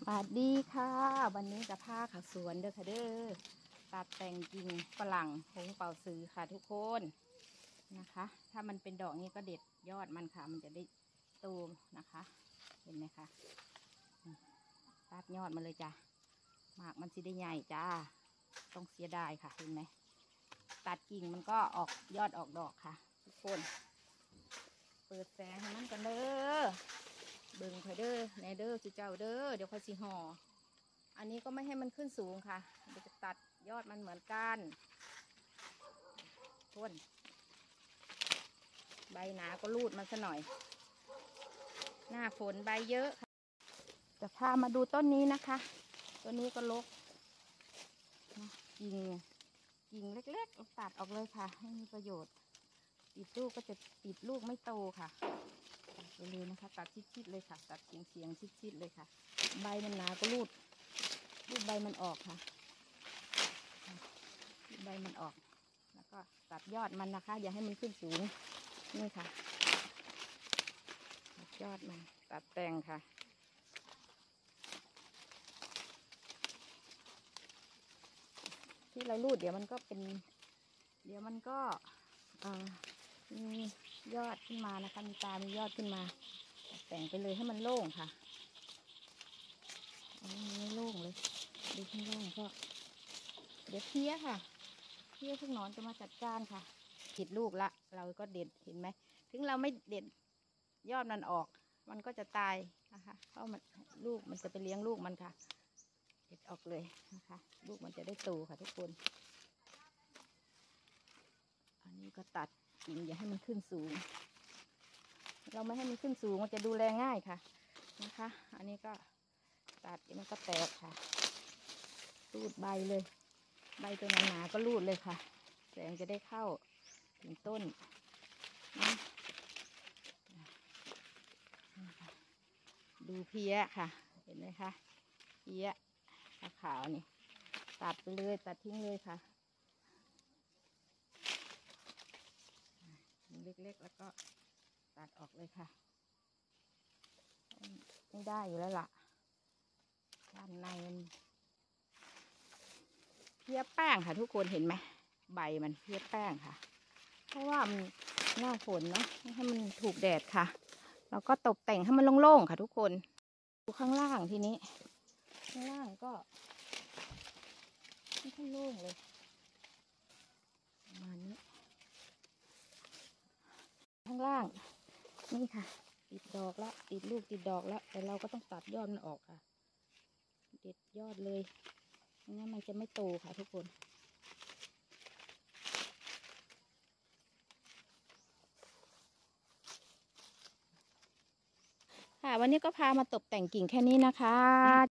สวัสดีค่ะวันนี้จะพาค่ะสวนเด้อค่ะเด้อตัดแต่งกิ่งฝรั่งหงเป่าซื้อค่ะทุกคนนะคะถ้ามันเป็นดอกนี้ก็เด็ดยอดมันค่ะมันจะได้โตนะคะเห็นไหมคะตัดยอดมาเลยจ้ะหมากมันสิได้ใหญ่จ้าต้องเสียดายค่ะเห็นไหมตัดกิ่งมันก็ออกยอดออกดอกค่ะทุกคนเปิดแสงให้มันกันเด้อเบิ่งเถอะเด้อแนเด้อสิเจ้าเด้อเดี๋ยวค่อยสิห่ออันนี้ก็ไม่ให้มันขึ้นสูงค่ะเดี๋ยวจะตัดยอดมันเหมือนกันต้นใบหนาก็รูดมันซะหน่อยหน้าฝนใบเยอะค่ะจะพามาดูต้นนี้นะคะต้นนี้ก็รกกิ่งเล็กๆตัดออกเลยค่ะให้มีประโยชน์ติดลูกก็จะติดลูกไม่โตค่ะตัดไปเลยนะคะตัดชิดๆเลยค่ะตัดเฉียงชิดๆเลยค่ะใบมันหนาก็รูดใบมันออกค่ะใบมันออกแล้วก็ตัดยอดมันนะคะอย่าให้มันขึ้นสูงนี่ค่ะตัดยอดมันตัดแต่งค่ะที่เรารูดเดี๋ยวมันก็มียอดขึ้นมานะคะมีตามียอดขึ้นมาแต่งไปเลยให้มันโล่งค่ะอันนี้ไม่โล่งเลยดูข้างล่างก็เดี๋ยวเพี้ยค่ะเพี้ยพวกหนอนจะมาจัดการค่ะติดลูกละเราก็เด็ดเห็นไหมถึงเราไม่เด็ดยอดมันออกมันก็จะตายนะคะเพราะมันลูกมันจะไปเลี้ยงลูกมันค่ะเด็ดออกเลยนะคะลูกมันจะได้โตค่ะทุกคนอันนี้ก็ตัดกิ่งอย่าให้มันขึ้นสูงเราไม่ให้มันขึ้นสูงมันจะดูแลง่ายค่ะนะคะอันนี้ก็ตัดมันก็แตกค่ะรูดใบเลยใบตัวหนาๆก็รูดเลยค่ะแสงจะได้เข้าถึงต้นนะดูเพี้ยค่ะเห็นไหมคะเพี้ยขาวนี่ตัดไปเลยตัดทิ้งเลยค่ะเล็กๆแล้วก็ตัดออกเลยค่ะไม่ได้อยู่แล้วล่ะด้านในมันเพี้ยแป้งค่ะทุกคนเห็นไหมใบมันเพี้ยแป้งค่ะเพราะว่ามันหน้าฝนเนาะให้มันถูกแดดค่ะแล้วก็ตกแต่งให้มันโล่งๆค่ะทุกคนดูข้างล่างทีนี้ข้างล่างก็ไม่ค่อยโล่งเลยประมาณนี้ข้างล่างนี่ค่ะติดดอกแล้วติดลูกติดดอกแล้วแต่เราก็ต้องตัดยอดมันออกค่ะเด็ดยอดเลยไม่งั้นมันจะไม่โตค่ะทุกคนค่ะวันนี้ก็พามาตกแต่งกิ่งแค่นี้นะคะ